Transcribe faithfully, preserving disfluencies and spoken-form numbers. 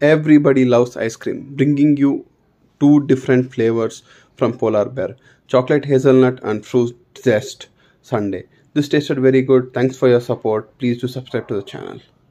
Everybody loves ice cream, bringing you two different flavors from Polar Bear: chocolate hazelnut and fruit zest sundae. This tasted very good. Thanks for your support. Please do subscribe to the channel.